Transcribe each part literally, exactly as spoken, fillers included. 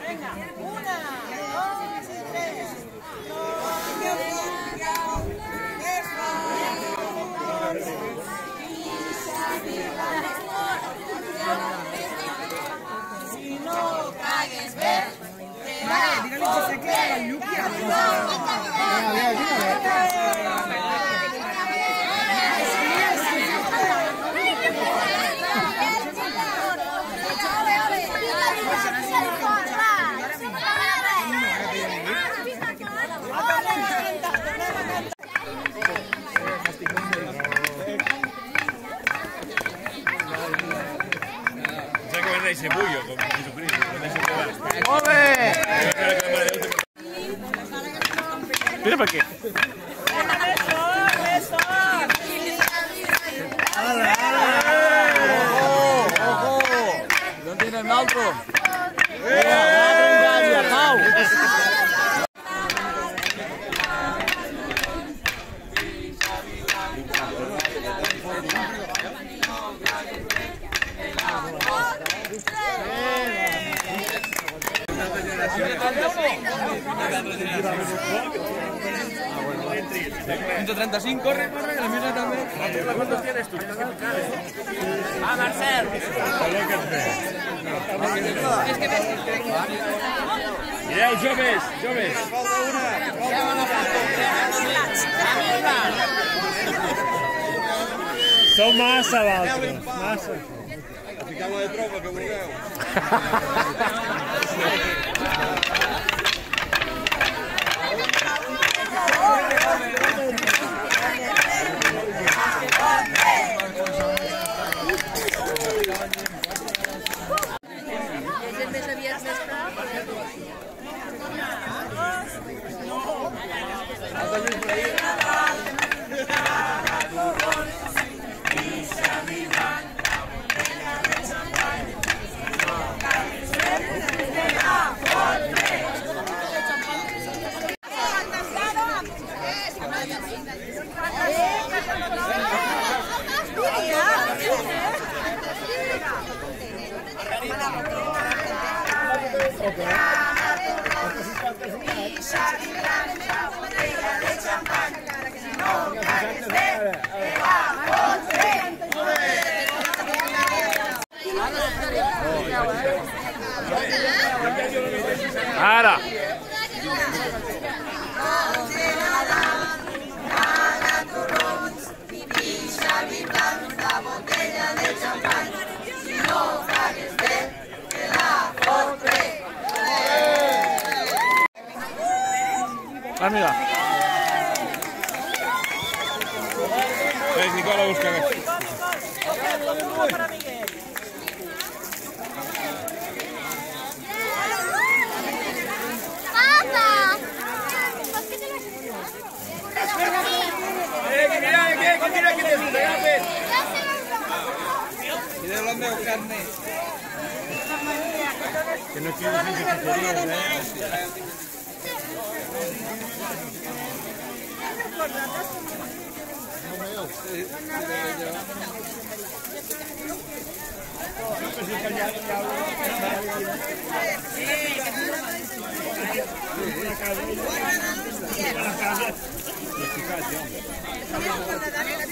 Venga, una, dos y tres. Si no cagues ver, dígale que se queda la lluvia. Ese bullo con Jesucristo, con ese que va. ¡Ole! Mira para qué. ¡Eso! ¡Ojo! No tiene el otro. ¡Mira! ¡Pau! ciento treinta y cinco, corre, corre, que la mierda también. ¿Cuántos tienes tú? ¡Ah, Marcel! Es que ves. Mireu, joves, joves. Sou massa, l'altre. Massa. Ficamos de tropa, que vulgueu. Ara! Ah, mira. Ves, Nicola, busca. Para Miguel. Que no quiero decir que querías, ¿eh?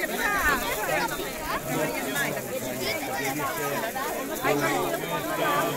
Ay,